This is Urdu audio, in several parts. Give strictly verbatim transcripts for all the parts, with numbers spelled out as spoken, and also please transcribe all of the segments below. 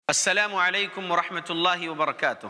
السلام علیکم ورحمۃ اللہ وبرکاتہ۔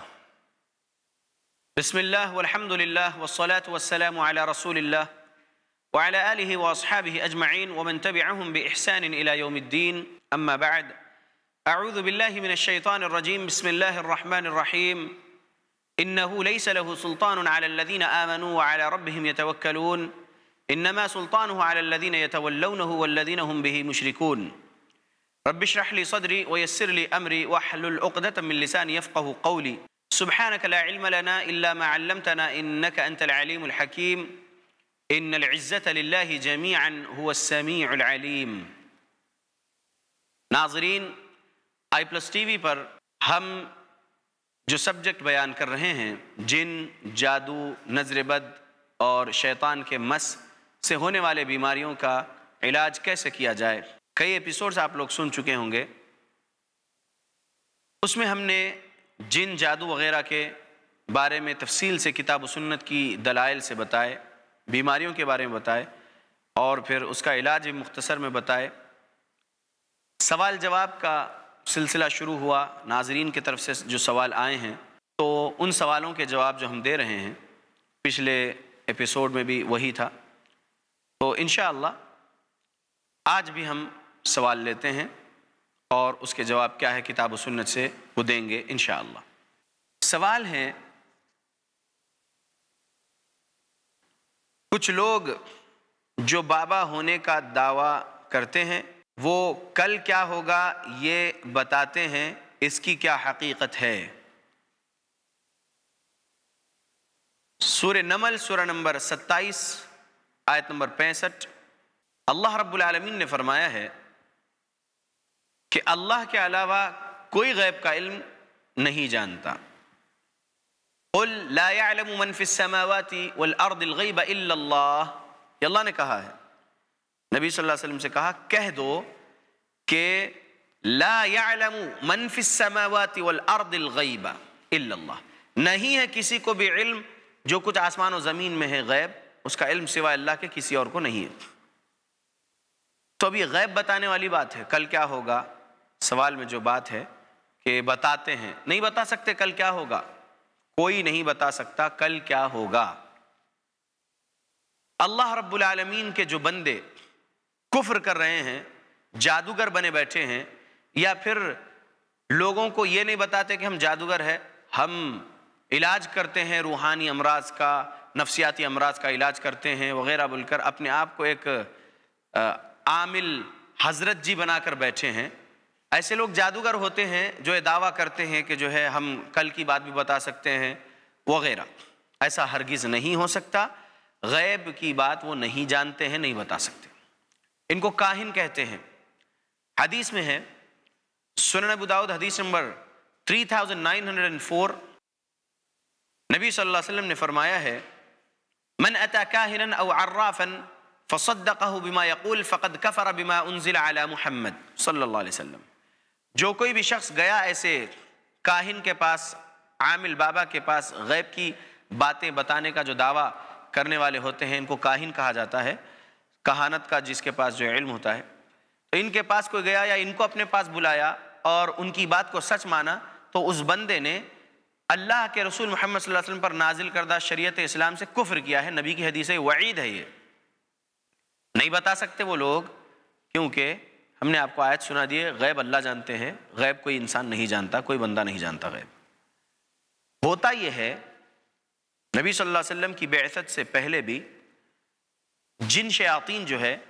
بسم اللہ والحمد للہ والصلاة والسلام علی رسول اللہ وعلى آلہ واصحابہ اجمعین ومن تبعهم بإحسان الى یوم الدین، اما بعد، اعوذ باللہ من الشیطان الرجیم، بسم اللہ الرحمن الرحیم۔ انہ لیس له سلطان علی الذین آمنوا وعلی ربهم یتوکلون، انما سلطانہ علی الذین یتولونہ والذین هم به مشرکون۔ رب اشرح لي صدري ويسر لي أمري واحلل عقدة من لساني يفقه قولي، سبحانك لا علم لنا إلا ما علمتنا إنك أنت العليم الحكيم، إن العزة لله جميعا هو السميع العليم۔ ناظرین، آئی پلس ٹی وی پر ہم جو سبجیکٹ بیان کر رہے ہیں، جن، جادو، نظر بد اور شیطان کے مس سے ہونے والے بیماریوں کا علاج کیسے کیا جائے، کئی ایپیسوڈز آپ لوگ سن چکے ہوں گے۔ اس میں ہم نے جن، جادو وغیرہ کے بارے میں تفصیل سے کتاب و سنت کی دلائل سے بتائے، بیماریوں کے بارے میں بتائے، اور پھر اس کا علاج بھی مختصر میں بتائے۔ سوال جواب کا سلسلہ شروع ہوا، ناظرین کی طرف سے جو سوال آئے ہیں تو ان سوالوں کے جواب جو ہم دے رہے ہیں، پچھلے ایپیسوڈ میں بھی وہی تھا، تو انشاءاللہ آج بھی ہم سوال لیتے ہیں اور اس کے جواب کیا ہے کتاب و سنت سے وہ دیں گے انشاءاللہ۔ سوال ہے، کچھ لوگ جو بابا ہونے کا دعویٰ کرتے ہیں وہ کل کیا ہوگا یہ بتاتے ہیں، اس کی کیا حقیقت ہے؟ سورہ نمل، سورہ نمبر ستائیس، آیت نمبر پینسٹھ، اللہ رب العالمین نے فرمایا ہے کہ اللہ کے علاوہ کوئی غیب کا علم نہیں جانتا۔ قل لا يعلم من في السماوات والارض الغیب الا اللہ، یہ اللہ نے کہا ہے، نبی صلی اللہ علیہ وسلم سے کہا کہہ دو کہ لا يعلم من في السماوات والارض الغیب الا اللہ، نہیں ہے کسی کو بھی علم جو کچھ آسمان و زمین میں ہے غیب، اس کا علم سوائے اللہ کے کسی اور کو نہیں ہے۔ تو اب یہ غیب بتانے والی بات ہے، کل کیا ہوگا، سوال میں جو بات ہے کہ بتاتے ہیں، نہیں بتا سکتے کل کیا ہوگا، کوئی نہیں بتا سکتا کل کیا ہوگا۔ اللہ رب العالمین کے جو بندے کفر کر رہے ہیں، جادوگر بنے بیٹھے ہیں، یا پھر لوگوں کو یہ نہیں بتاتے کہ ہم جادوگر ہیں، ہم علاج کرتے ہیں روحانی امراض کا، نفسیاتی امراض کا علاج کرتے ہیں وغیرہ بول کر اپنے آپ کو ایک عامل حضرت جی بنا کر بیٹھے ہیں، ایسے لوگ جادوگر ہوتے ہیں جو یہ دعویٰ کرتے ہیں کہ جو ہے ہم کل کی بات بھی بتا سکتے ہیں وغیرہ۔ ایسا ہرگز نہیں ہو سکتا، غیب کی بات وہ نہیں جانتے ہیں، نہیں بتا سکتے، ان کو کاہن کہتے ہیں۔ حدیث میں ہے، سنن ابو داؤد حدیث نمبر تین ہزار نو سو چار، نبی صلی اللہ علیہ وسلم نے فرمایا ہے، من اتا کاہنا او عرافا فصدقه بما يقول فقد كفر بما انزل على محمد صلی اللہ علیہ وسلم۔ جو کوئی بھی شخص گیا ایسے کاہن کے پاس، عامل بابا کے پاس، غیب کی باتیں بتانے کا جو دعویٰ کرنے والے ہوتے ہیں، ان کو کاہن کہا جاتا ہے، کہانت کا جس کے پاس جو علم ہوتا ہے۔ تو ان کے پاس کوئی گیا یا ان کو اپنے پاس بلایا اور ان کی بات کو سچ مانا، تو اس بندے نے اللہ کے رسول محمد صلی اللہ علیہ وسلم پر نازل کردہ شریعت اسلام سے کفر کیا ہے۔ نبی کی حدیث وعید ہے، یہ نہیں بتا سکتے وہ لوگ، کیونکہ ہم نے آپ کو آیت سنا دی ہے، غیب اللہ جانتے ہیں، غیب کوئی انسان نہیں جانتا، کوئی بندہ نہیں جانتا غیب۔ ہوتا یہ ہے، نبی صلی اللہ علیہ وسلم کی بعثت سے پہلے بھی جن شیاطین جو ہے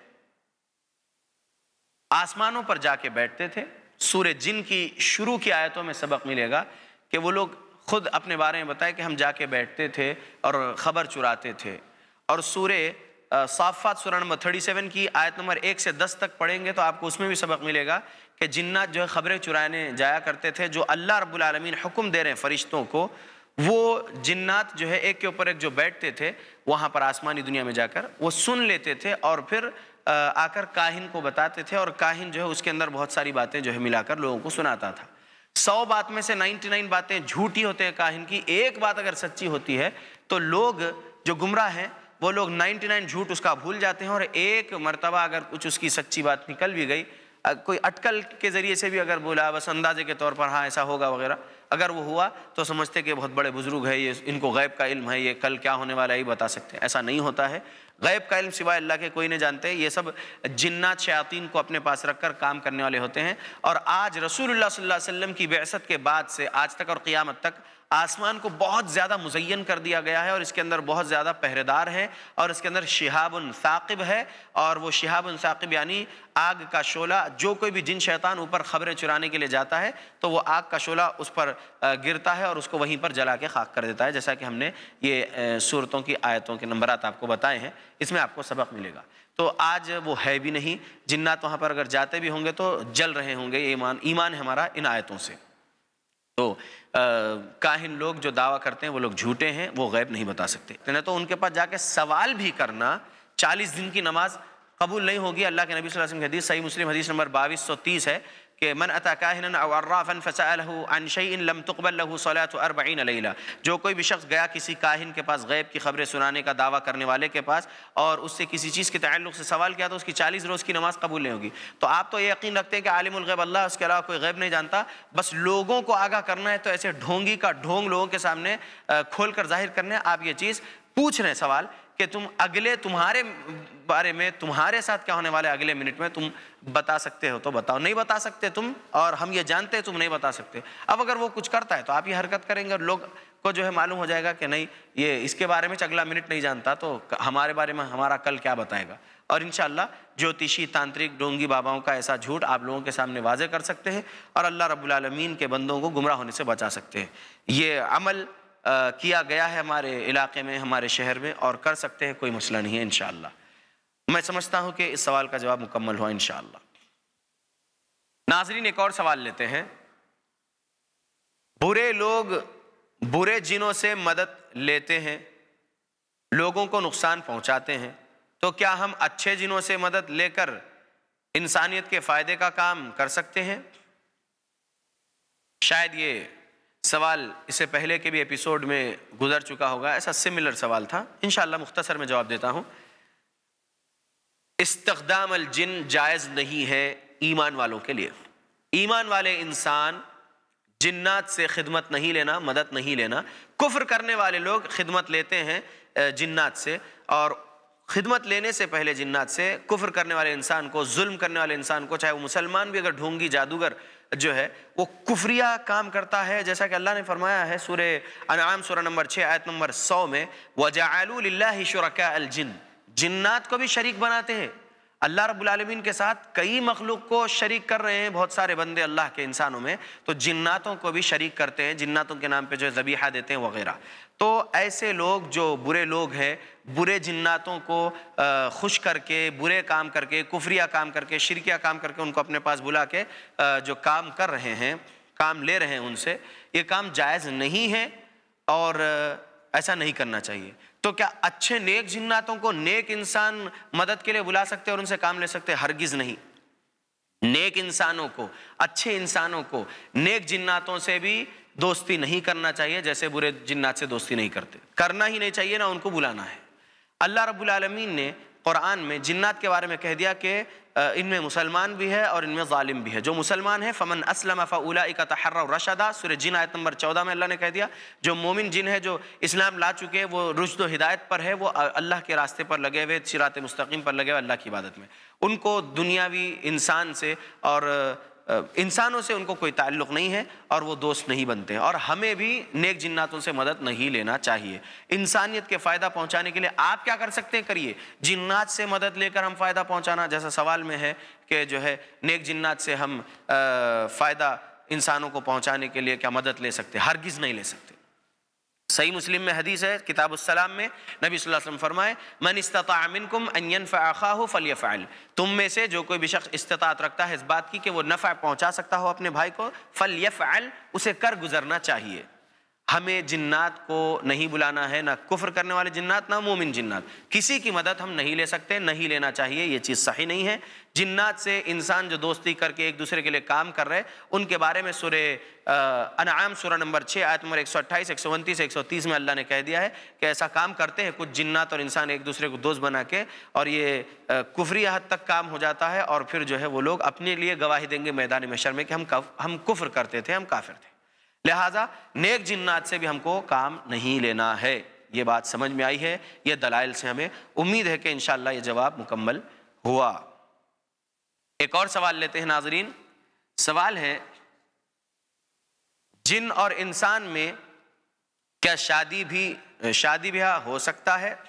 آسمانوں پر جا کے بیٹھتے تھے۔ سورہ جن کی شروع کی آیتوں میں سبق ملے گا کہ وہ لوگ خود اپنے بارے میں بتائے کہ ہم جا کے بیٹھتے تھے اور خبر چراتے تھے۔ اور سورہ صافات سورہ نمبر سینتیس کی آیت نمبر ایک سے دس تک پڑھیں گے تو آپ کو اس میں بھی سبق ملے گا کہ جنات جو ہے خبریں چرانے جایا کرتے تھے، جو اللہ رب العالمین حکم دے رہے ہیں فرشتوں کو، وہ جنات جو ہے ایک کے اوپر ایک جو بیٹھتے تھے وہاں پر آسمانی دنیا میں جا کر وہ سن لیتے تھے اور پھر آ کر کاہن کو بتاتے تھے، اور کاہن جو ہے اس کے اندر بہت ساری باتیں جو ہے ملا کر لوگوں کو سناتا تھا۔ سو بات میں سے نائنٹی نائن باتیں جھوٹی ہوتے ہیں کاہن کی، ایک بات اگر سچی ہوتی ہے تو لوگ جو گمراہ ہیں وہ لوگ نائنٹی نائن جھوٹ اس کا بھول جاتے ہیں، اور ایک مرتبہ اگر کچھ اس کی سچی بات نکل بھی گئی، کوئی اٹکل کے ذریعے سے بھی اگر بولا بس اندازے کے طور پر ہاں ایسا ہوگا وغیرہ، اگر وہ ہوا تو سمجھتے کہ بہت بڑے بزرگ ہے، یہ ان کو غیب کا علم ہے، یہ کل کیا ہونے والا ہے یہ بتا سکتے ہیں۔ ایسا نہیں ہوتا ہے، غیب کا علم سوائے اللہ کے کوئی نہیں جانتے، یہ سب جنات شیاطین کو اپنے پاس رکھ کر کام کرنے والے ہوتے ہیں۔ اور آج رسول اللہ صلی اللہ علیہ وسلم کی بعثت کے بعد سے آج تک اور قیامت تک آسمان کو بہت زیادہ مزین کر دیا گیا ہے، اور اس کے اندر بہت زیادہ پہرے دار ہیں، اور اس کے اندر شہاب ثاقب ہے، اور وہ شہاب ثاقب یعنی آگ کا شعلہ، جو کوئی بھی جن شیطان اوپر خبریں چرانے کے لیے جاتا ہے تو وہ آگ کا شعلہ اس پر گرتا ہے اور اس کو وہیں پر جلا کے خاک کر دیتا ہے، جیسا کہ ہم نے یہ صورتوں کی آیتوں کے نمبرات آپ کو بتائے ہیں، اس میں آپ کو سبق ملے گا۔ تو آج وہ ہے بھی نہیں، جنات وہاں پر اگر جاتے بھی ہوں گے تو جل رہے ہوں گے، ایمان ایمان ہے ہمارا ان آیتوں سے۔ تو کاہن لوگ جو دعویٰ کرتے ہیں وہ لوگ جھوٹے ہیں، وہ غیب نہیں بتا سکتے، نہیں تو ان کے پاس جا کے سوال بھی کرنا، چالیس دن کی نماز قبول نہیں ہوگی۔ اللہ کے نبی صلی اللہ علیہ وسلم کی حدیث صحیح مسلم حدیث نمبر بائیس سو تیس ہے کہ من اتی کاہنا او عرافا فسألہ عن شیء لم تقبل له صلاة اربعین لیلہ، جو کوئی بھی شخص گیا کسی کاہن کے پاس غیب کی خبریں سنانے کا دعویٰ کرنے والے کے پاس اور اس سے کسی چیز کے تعلق سے سوال کیا تو اس کی چالیس روز کی نماز قبول نہیں ہوگی۔ تو آپ تو یہ یقین رکھتے ہیں کہ عالم الغیب اللہ، اس کے علاوہ کوئی غیب نہیں جانتا، بس لوگوں کو آگاہ کرنا ہے، تو ایسے ڈھونگی کا ڈھونگ لوگوں کے سامنے کھول کر ظاہر کرنے آپ یہ چیز پوچھ رہے ہیں سوال کہ تم اگلے تمہارے بارے میں تمہارے ساتھ کیا ہونے والا ہے اگلے منٹ میں تم بتا سکتے ہو تو بتاؤ، نہیں بتا سکتے تم، اور ہم یہ جانتے ہیں تم نہیں بتا سکتے۔ اب اگر وہ کچھ کرتا ہے تو آپ یہ حرکت کریں گے اور لوگ کو جو ہے معلوم ہو جائے گا کہ نہیں یہ اس کے بارے میں اگلا منٹ نہیں جانتا تو ہمارے بارے میں ہمارا کل کیا بتائے گا۔ اور انشاءاللہ جوتشی تانترک ڈونگی باباؤں کا ایسا جھوٹ آپ لوگوں کے سامنے واضح کر سکتے ہیں اور اللہ رب العالمین کے بندوں کو گمراہ ہونے سے بچا سکتے ہیں۔ یہ عمل کیا گیا ہے ہمارے علاقے میں، ہمارے شہر میں، اور کر سکتے ہیں، کوئی مسئلہ نہیں ہے انشاءاللہ۔ میں سمجھتا ہوں کہ اس سوال کا جواب مکمل ہوا انشاءاللہ۔ ناظرین ایک اور سوال لیتے ہیں، برے لوگ برے جنوں سے مدد لیتے ہیں، لوگوں کو نقصان پہنچاتے ہیں، تو کیا ہم اچھے جنوں سے مدد لے کر انسانیت کے فائدے کا کام کر سکتے ہیں؟ شاید یہ سوال اس سے پہلے کے بھی ایپیسوڈ میں گزر چکا ہوگا، ایسا سملر سوال تھا، انشاءاللہ مختصر میں جواب دیتا ہوں۔ استخدام الجن جائز نہیں ہے ایمان والوں کے لیے۔ ایمان والے انسان جنات سے خدمت نہیں لینا، مدد نہیں لینا۔ کفر کرنے والے لوگ خدمت لیتے ہیں جنات سے، اور خدمت لینے سے پہلے جنات سے کفر کرنے والے انسان کو، ظلم کرنے والے انسان کو، چاہے وہ مسلمان بھی اگر ڈھونگی جادوگر جو ہے وہ کفریہ کام کرتا ہے، جیسا کہ اللہ نے فرمایا ہے سورہ انعام سورہ نمبر چھ آیت نمبر سو میں وَجَعَلُوا لِلَّهِ شُرَكَاءَ الْجِنِّ، جنات کو بھی شریک بناتے ہیں اللہ رب العالمین کے ساتھ، کئی مخلوق کو شریک کر رہے ہیں بہت سارے بندے اللہ کے انسانوں میں، تو جناتوں کو بھی شریک کرتے ہیں، جناتوں کے نام پہ جو ذبیحہ دیتے ہیں وغیرہ۔ تو ایسے لوگ جو برے لوگ ہیں، برے جناتوں کو خوش کر کے، برے کام کر کے، کفریہ کام کر کے، شرکیہ کام کر کے ان کو اپنے پاس بلا کے جو کام کر رہے ہیں، کام لے رہے ہیں ان سے، یہ کام جائز نہیں ہے اور ایسا نہیں کرنا چاہیے۔ تو کیا اچھے نیک جناتوں کو نیک انسان مدد کے لیے بلا سکتے اور ان سے کام لے سکتے؟ ہرگز نہیں۔ نیک انسانوں کو، اچھے انسانوں کو نیک جناتوں سے بھی دوستی نہیں کرنا چاہیے، جیسے برے جنات سے دوستی نہیں کرتے، کرنا ہی نہیں چاہیے، نہ ان کو بلانا ہے۔ اللہ رب العالمین نے قرآن میں جنات کے بارے میں کہہ دیا کہ ان میں مسلمان بھی ہے اور ان میں ظالم بھی ہے۔ جو مسلمان ہے فمن اسلم فاولئک تحروا رشدا، سورہ جن آیت نمبر چودہ میں اللہ نے کہہ دیا جو مومن جن ہے، جو اسلام لا چکے، وہ رشد و ہدایت پر ہے، وہ اللہ کے راستے پر لگے ہوئے، صراط مستقیم پر لگے ہوئے اللہ کی عبادت میں، ان کو دنیاوی انسان سے اور انسانوں سے ان کو کوئی تعلق نہیں ہے اور وہ دوست نہیں بنتے ہیں، اور ہمیں بھی نیک جناتوں سے مدد نہیں لینا چاہیے۔ انسانیت کے فائدہ پہنچانے کے لیے آپ کیا کر سکتے ہیں کریے، جنات سے مدد لے کر ہم فائدہ پہنچانا، جیسا سوال میں ہے کہ جو ہے نیک جنات سے ہم فائدہ انسانوں کو پہنچانے کے لیے کیا مدد لے سکتے؟ ہرگز نہیں لے سکتے۔ صحیح مسلم میں حدیث ہے کتاب السلام میں نبی صلی اللہ علیہ وسلم فرمائے من استطاع منکم ان ينفع اخاہ فلیفعل، تم میں سے جو کوئی بھی شخص استطاعت رکھتا ہے اس بات کی کہ وہ نفع پہنچا سکتا ہو اپنے بھائی کو، فلیفعل، اسے کر گزرنا چاہیے۔ ہمیں جنات کو نہیں بلانا ہے، نہ کفر کرنے والے جنات، نہ مومن جنات، کسی کی مدد ہم نہیں لے سکتے، نہیں لینا چاہیے، یہ چیز صحیح نہیں ہے۔ جنات سے انسان جو دوستی کر کے ایک دوسرے کے لیے کام کر رہے، ان کے بارے میں سورہ انعام سورہ نمبر چھ آیت نمبر ایک سو اٹھائیس ایک سو انتیس ایک سو تیس میں اللہ نے کہہ دیا ہے کہ ایسا کام کرتے ہیں کچھ جنات اور انسان ایک دوسرے کو دوست بنا کے، اور یہ کفری حد تک کام ہو جاتا ہے، اور پھر جو ہے وہ لوگ اپنے لیے گواہی دیں گے میدان محشر میں کہ ہم ہم کفر کرتے تھے، ہم کافر تھے۔ لہٰذا نیک جنات سے بھی ہم کو کام نہیں لینا ہے۔ یہ بات سمجھ میں آئی ہے، یہ دلائل سے ہمیں امید ہے کہ انشاءاللہ یہ جواب مکمل ہوا۔ ایک اور سوال لیتے ہیں ناظرین۔ سوال ہے، جن اور انسان میں کیا شادی بھی شادی بیاہ ہو سکتا ہے؟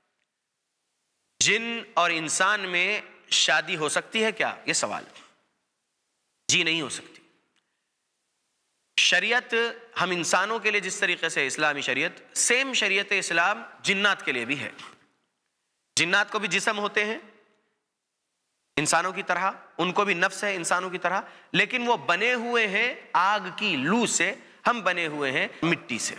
جن اور انسان میں شادی ہو سکتی ہے کیا؟ یہ سوال۔ جی نہیں ہو سکتی۔ شریعت ہم انسانوں کے لیے جس طریقے سے اسلامی شریعت، سیم شریعت اسلام جنات کے لیے بھی ہے۔ جنات کو بھی جسم ہوتے ہیں انسانوں کی طرح، ان کو بھی نفس ہے انسانوں کی طرح، لیکن وہ بنے ہوئے ہیں آگ کی لو سے، ہم بنے ہوئے ہیں مٹی سے۔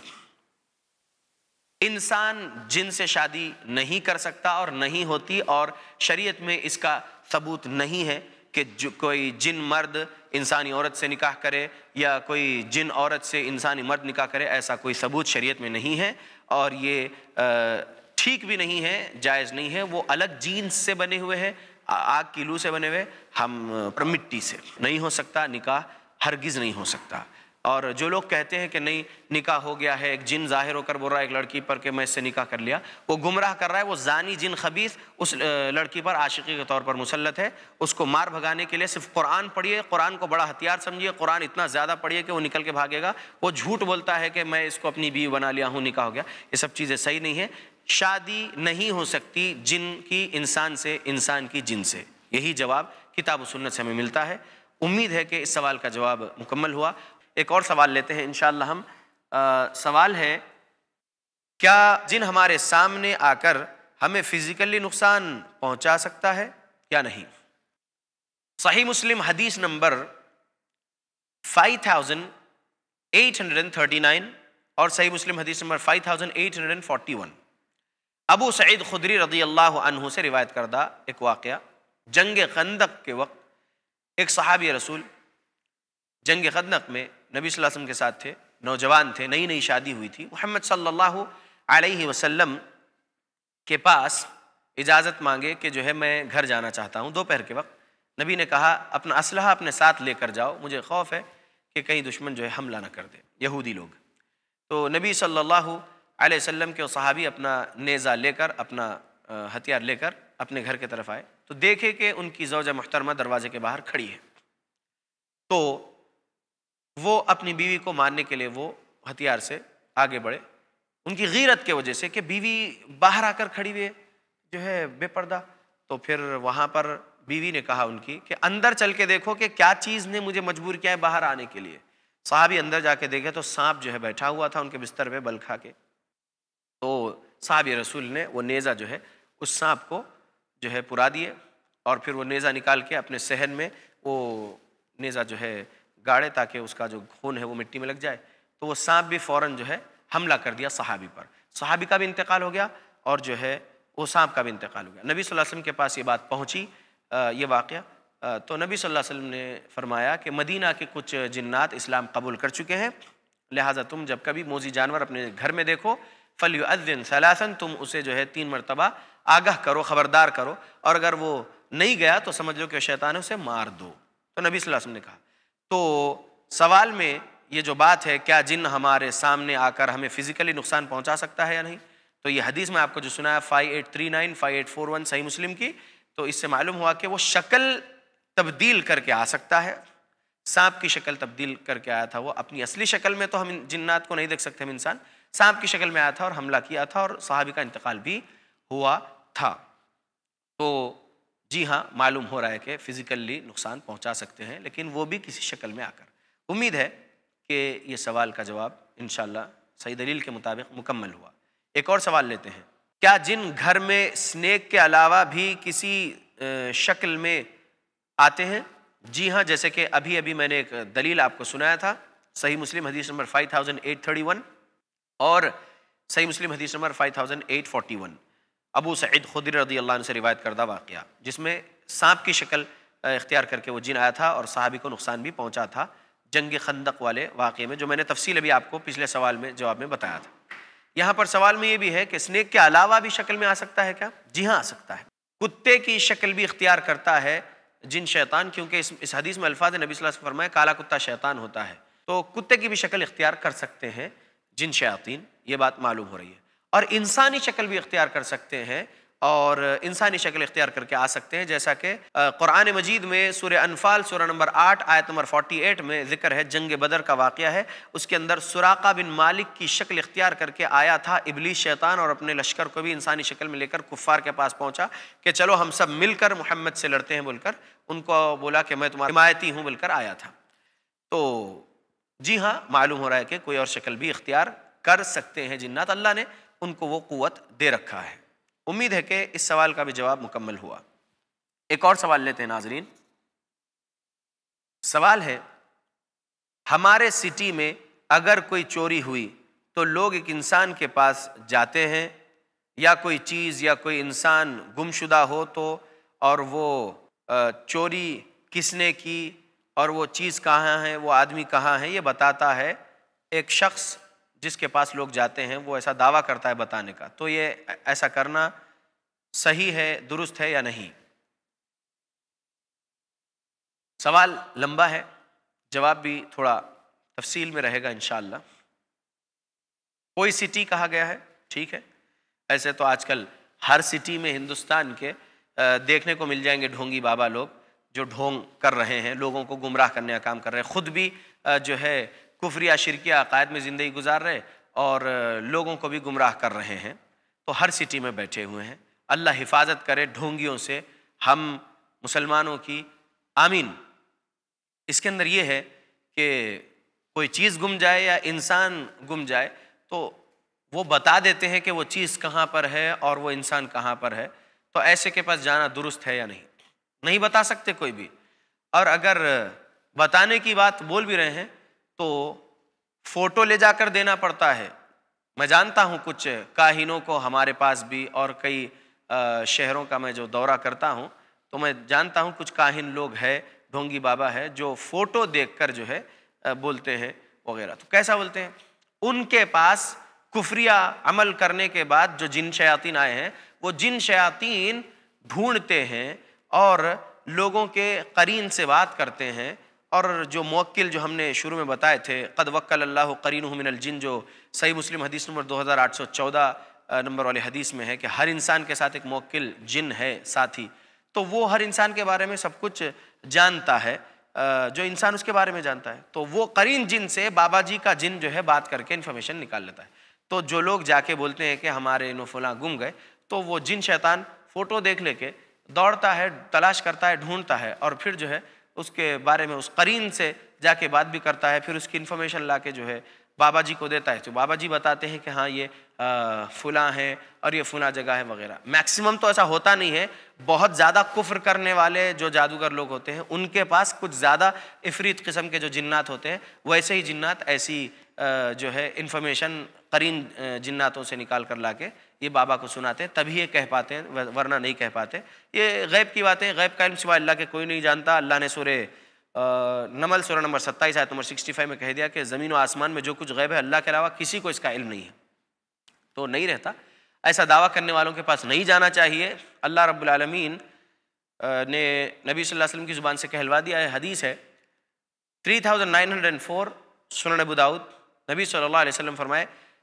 انسان جن سے شادی نہیں کر سکتا اور نہیں ہوتی، اور شریعت میں اس کا ثبوت نہیں ہے کہ جو کوئی جن مرد انسانی عورت سے نکاح کرے یا کوئی جن عورت سے انسانی مرد نکاح کرے، ایسا کوئی ثبوت شریعت میں نہیں ہے، اور یہ ٹھیک بھی نہیں ہے، جائز نہیں ہے۔ وہ الگ جینس سے بنے ہوئے ہیں، آگ کی لو سے بنے ہوئے، ہم مٹی سے نہیں ہو سکتا نکاح، ہرگز نہیں ہو سکتا۔ اور جو لوگ کہتے ہیں کہ نہیں نکاح ہو گیا ہے، ایک جن ظاہر ہو کر بول رہا ہے ایک لڑکی پر کہ میں اس سے نکاح کر لیا، وہ گمراہ کر رہا ہے، وہ زانی جن خبیث اس لڑکی پر عاشقی کے طور پر مسلط ہے۔ اس کو مار بھگانے کے لیے صرف قرآن پڑھیے، قرآن کو بڑا ہتھیار سمجھیے، قرآن اتنا زیادہ پڑھیے کہ وہ نکل کے بھاگے گا۔ وہ جھوٹ بولتا ہے کہ میں اس کو اپنی بیوی بنا لیا ہوں، نکاح ہو گیا، یہ سب چیزیں صحیح نہیں ہیں۔ شادی نہیں ہو سکتی جن کی انسان سے، انسان کی جن سے۔ یہی جواب کتاب و سنت سے ہمیں ملتا ہے۔ امید ہے کہ اس سوال کا جواب مکمل ہوا۔ ایک اور سوال لیتے ہیں انشاءاللہ ہم۔ سوال ہے، کیا جن ہمارے سامنے آ کر ہمیں فزیکلی نقصان پہنچا سکتا ہے یا نہیں؟ صحیح مسلم حدیث number five thousand eight hundred thirty nine اور صحیح مسلم حدیث number five thousand eight hundred forty one, Abu Saeed Khudri رضی اللہ عنہ سے روایت کردہ ایک واقعہ۔ جنگ خندق کے وقت ایک صحابی رسول جنگ خندق میں نبی صلی اللہ علیہ وسلم کے ساتھ تھے، نوجوان تھے، نئی نئی شادی ہوئی تھی۔ محمد صلی اللہ علیہ وسلم کے پاس اجازت مانگے کہ جو ہے میں گھر جانا چاہتا ہوں دوپہر کے وقت۔ نبی نے کہا اپنا اسلحہ اپنے ساتھ لے کر جاؤ، مجھے خوف ہے کہ کہیں دشمن جو ہے حملہ نہ کر دے، یہودی لوگ۔ تو نبی صلی اللہ علیہ وسلم کے صحابی اپنا نیزہ لے کر، اپنا ہتھیار لے کر اپنے گھر کی طرف آئے تو دیکھے کہ ان کی زوجہ محترمہ دروازے کے باہر کھڑی ہے۔ تو وہ اپنی بیوی کو مارنے کے لیے وہ ہتھیار سے آگے بڑھے، ان کی غیرت کی وجہ سے کہ بیوی باہر آ کر کھڑی ہوئی جو ہے بے پردہ۔ تو پھر وہاں پر بیوی نے کہا ان کی کہ اندر چل کے دیکھو کہ کیا چیز نے مجھے مجبور کیا ہے باہر آنے کے لیے۔ صحابی اندر جا کے دیکھے تو سانپ جو ہے بیٹھا ہوا تھا ان کے بستر پہ بل کھا کے۔ تو صحابی رسول نے وہ نیزہ جو ہے اس سانپ کو جو ہے پرا دیے، اور پھر وہ نیزہ نکال کے اپنے صحن میں وہ نیزہ جو ہے گاڑے تاکہ اس کا جو خون ہے وہ مٹی میں لگ جائے۔ تو وہ سانپ بھی فوراً جو ہے حملہ کر دیا صحابی پر، صحابی کا بھی انتقال ہو گیا اور جو ہے وہ سانپ کا بھی انتقال ہو گیا۔ نبی صلی اللہ علیہ وسلم کے پاس یہ بات پہنچی، یہ واقعہ، تو نبی صلی اللہ علیہ وسلم نے فرمایا کہ مدینہ کے کچھ جنات اسلام قبول کر چکے ہیں، لہٰذا تم جب کبھی موذی جانور اپنے گھر میں دیکھو فَلْيُؤَذِّنْ ثَلَاثًا، تم اسے جو ہے تین مرتبہ آگاہ کرو، خبردار کرو، اور اگر وہ نہیں گیا تو سمجھ لو کہ شیطان ہے، اسے مار دو۔ تو نبی صلی اللہ علیہ وسلم نے کہا۔ تو سوال میں یہ جو بات ہے کیا جن ہمارے سامنے آ کر ہمیں فزیکلی نقصان پہنچا سکتا ہے یا نہیں، تو یہ حدیث میں آپ کو جو سنایا five eight three nine five eight four one Sahih Muslim کی، تو اس سے معلوم ہوا کہ وہ شکل تبدیل کر کے آ سکتا ہے۔ سانپ کی شکل تبدیل کر کے آیا تھا، وہ اپنی اصلی شکل میں تو ہم جنات کو نہیں دیکھ سکتے، ہم انسان سانپ کی شکل میں آیا تھا اور حملہ کیا تھا، اور صحابی کا انتقال بھی ہوا تھا۔ تو جی ہاں، معلوم ہو رہا ہے کہ فزیکلی نقصان پہنچا سکتے ہیں، لیکن وہ بھی کسی شکل میں آ کر۔ امید ہے کہ یہ سوال کا جواب انشاءاللہ صحیح دلیل کے مطابق مکمل ہوا۔ ایک اور سوال لیتے ہیں، کیا جن گھر میں سنیک کے علاوہ بھی کسی شکل میں آتے ہیں؟ جی ہاں، جیسے کہ ابھی ابھی میں نے ایک دلیل آپ کو سنایا تھا، صحیح مسلم حدیث number five thousand eight thirty one, اور صحیح مسلم حدیث number five thousand eight forty one, Abu Saeed Khudri رضی اللہ عنہ سے روایت کردہ واقعہ، جس میں سانپ کی شکل اختیار کر کے وہ جن آیا تھا اور صحابی کو نقصان بھی پہنچا تھا جنگ خندق والے واقعے میں، جو میں نے تفصیل ابھی آپ کو پچھلے سوال میں جواب میں بتایا تھا۔ یہاں پر سوال میں یہ بھی ہے کہ اسنیک کے علاوہ بھی شکل میں آ سکتا ہے کیا؟ جی ہاں، آ سکتا ہے۔ کتے کی شکل بھی اختیار کرتا ہے جن شیطان، کیونکہ اس اس حدیث میں الفاظ نبی صلی اللہ علیہ وسلم فرمایا کالا کتا شیطان ہوتا ہے، تو کتے کی بھی شکل اختیار کر سکتے ہیں جن شیاطین، یہ بات معلوم ہو رہی ہے۔ اور انسانی شکل بھی اختیار کر سکتے ہیں، اور انسانی شکل اختیار کر کے آ سکتے ہیں، جیسا کہ قرآن مجید میں سورہ انفال سورہ نمبر آٹھ آیت نمبر اڑتالیس میں ذکر ہے، جنگ بدر کا واقعہ ہے، اس کے اندر سراقہ بن مالک کی شکل اختیار کر کے آیا تھا ابلیس شیطان، اور اپنے لشکر کو بھی انسانی شکل میں لے کر کفار کے پاس پہنچا کہ چلو ہم سب مل کر محمد سے لڑتے ہیں بول کر، ان کو بولا کہ میں تمہارا حمایتی ہوں بول کر آیا تھا۔ تو جی ہاں، معلوم ہو رہا ہے کہ کوئی اور شکل بھی اختیار کر سکتے ہیں جنات، اللہ نے ان کو وہ قوت دے رکھا ہے۔ امید ہے کہ اس سوال کا بھی جواب مکمل ہوا۔ ایک اور سوال لیتے ہیں ناظرین۔ سوال ہے، ہمارے سٹی میں اگر کوئی چوری ہوئی تو لوگ ایک انسان کے پاس جاتے ہیں، یا کوئی چیز یا کوئی انسان گم شدہ ہو تو، اور وہ چوری کس نے کی اور وہ چیز کہاں ہے، وہ آدمی کہاں ہے، یہ بتاتا ہے ایک شخص جس کے پاس لوگ جاتے ہیں، وہ ایسا دعویٰ کرتا ہے بتانے کا، تو یہ ایسا کرنا صحیح ہے، درست ہے یا نہیں؟ سوال لمبا ہے، جواب بھی تھوڑا تفصیل میں رہے گا انشاءاللہ۔ کوئی سٹی کہا گیا ہے، ٹھیک ہے، ایسے تو آج کل ہر سٹی میں ہندوستان کے دیکھنے کو مل جائیں گے ڈھونگی بابا لوگ، جو ڈھونگ کر رہے ہیں، لوگوں کو گمراہ کرنے کا کام کر رہے ہیں، خود بھی جو ہے کفریہ شرکیہ عقائد میں زندگی گزار رہے اور لوگوں کو بھی گمراہ کر رہے ہیں، تو ہر سٹی میں بیٹھے ہوئے ہیں۔ اللہ حفاظت کرے ڈھونگیوں سے ہم مسلمانوں کی، آمین۔ اس کے اندر یہ ہے کہ کوئی چیز گم جائے یا انسان گم جائے تو وہ بتا دیتے ہیں کہ وہ چیز کہاں پر ہے اور وہ انسان کہاں پر ہے، تو ایسے کے پاس جانا درست ہے یا نہیں؟ نہیں بتا سکتے کوئی بھی، اور اگر بتانے کی بات بول بھی رہے ہیں تو فوٹو لے جا کر دینا پڑتا ہے۔ میں جانتا ہوں کچھ کاہنوں کو ہمارے پاس بھی، اور کئی شہروں کا میں جو دورہ کرتا ہوں تو میں جانتا ہوں کچھ کاہن لوگ ہے، ڈھونگی بابا ہے، جو فوٹو دیکھ کر جو ہے بولتے ہیں وغیرہ۔ تو کیسا بولتے ہیں؟ ان کے پاس کفریہ عمل کرنے کے بعد جو جن شیاطین آئے ہیں، وہ جن شیاطین ڈھونڈتے ہیں اور لوگوں کے قرین سے بات کرتے ہیں، اور جو موکل جو ہم نے شروع میں بتائے تھے، قد وکل اللہ قرینہ من الجن، جو صحیح مسلم حدیث نمبر دو ہزار آٹھ سو چودہ نمبر والے حدیث میں ہے کہ ہر انسان کے ساتھ ایک موکل جن ہے ساتھی، تو وہ ہر انسان کے بارے میں سب کچھ جانتا ہے جو انسان اس کے بارے میں جانتا ہے، تو وہ قرین جن سے بابا جی کا جن جو ہے بات کر کے انفارمیشن نکال لیتا ہے۔ تو جو لوگ جا کے بولتے ہیں کہ ہمارے نو فلاں گم گئے، تو وہ جن شیطان فوٹو دیکھ لے کے دوڑتا ہے، تلاش کرتا ہے، ڈھونڈتا ہے، اور پھر جو ہے اس کے بارے میں اس قرین سے جا کے بات بھی کرتا ہے، پھر اس کی انفارمیشن لا کے جو ہے بابا جی کو دیتا ہے، تو بابا جی بتاتے ہیں کہ ہاں یہ فلاں ہے اور یہ فلاں جگہ ہے وغیرہ۔ میکسیمم تو ایسا ہوتا نہیں ہے، بہت زیادہ کفر کرنے والے جو جادوگر لوگ ہوتے ہیں ان کے پاس کچھ زیادہ افریت قسم کے جو جنات ہوتے ہیں، ویسے ہی جنات ایسی جو ہے انفارمیشن قرین جناتوں سے نکال کر لا کے یہ بابا کو سناتے ہیں، تبھی یہ کہہ پاتے ہیں، ورنہ نہیں کہہ پاتے۔ یہ غیب کی باتیں، غیب کا علم سوائے اللہ کے کوئی نہیں جانتا۔ اللہ نے سورہ نمل سورہ نمبر ستائیس آیت نمبر سکسٹی فائیو میں کہہ دیا کہ زمین و آسمان میں جو کچھ غیب ہے اللہ کے علاوہ کسی کو اس کا علم نہیں ہے، تو نہیں رہتا۔ ایسا دعویٰ کرنے والوں کے پاس نہیں جانا چاہیے۔ اللہ رب العالمین نے نبی صلی اللہ علیہ وسلم کی زبان سے کہلوا دیا ہے، حدیث ہے تین ہزار نو سو چار سنن ابو داؤد، نبی صلی اللہ علیہ وسلم فرمائے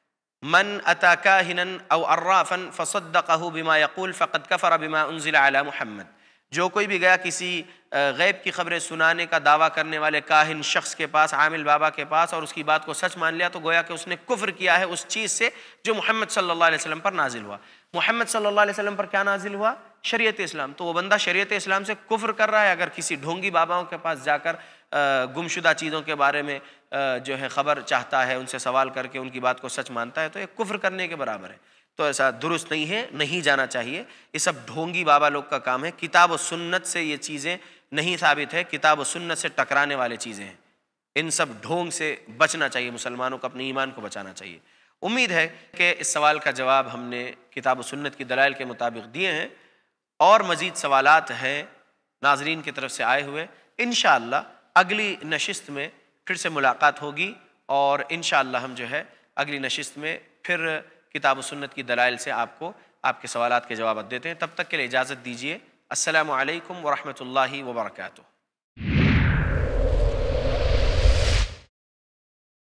من اتا کاہنا او عرافا فصدقہ بما یقول فقد کفر بما انزل علی محمد، جو کوئی بھی گیا کسی غیب کی خبریں سنانے کا دعویٰ کرنے والے کاہن شخص کے پاس، عامل بابا کے پاس، اور اس کی بات کو سچ مان لیا، تو گویا کہ اس نے کفر کیا ہے اس چیز سے جو محمد صلی اللہ علیہ وسلم پر نازل ہوا۔ محمد صلی اللہ علیہ وسلم پر کیا نازل ہوا؟ شریعت اسلام۔ تو وہ بندہ شریعت اسلام سے کفر کر رہا ہے اگر کسی ڈھونگی باباؤں کے پاس جا کر گمشدہ چیزوں کے بارے میں جو ہے خبر چاہتا ہے، ان سے سوال کر کے ان کی بات کو سچ مانتا ہے، تو یہ کفر کرنے کے برابر ہے۔ تو ایسا درست نہیں ہے، نہیں جانا چاہیے۔ یہ سب ڈھونگی بابا لوگ کا کام ہے۔ کتاب و سنت سے یہ چیزیں نہیں ثابت ہے، کتاب و سنت سے ٹکرانے والے چیزیں ہیں۔ ان سب ڈھونگ سے بچنا چاہیے، مسلمانوں کو اپنے ایمان کو بچانا چاہیے۔ امید ہے کہ اس سوال کا جواب ہم نے کتاب و سنت کی دلائل کے مطابق دیے ہیں، اور مزید سوالات ہیں ناظرین کی طرف سے آئے ہوئے، انشاءاللہ اگلی نشست میں پھر سے ملاقات ہوگی، اور انشاءاللہ ہم جو ہے اگلی نشست میں پھر کتاب و سنت کی دلائل سے آپ کو آپ کے سوالات کے جوابات دیتے ہیں۔ تب تک کے لیے اجازت دیجیے۔ السلام علیکم ورحمۃ اللہ وبرکاتہ۔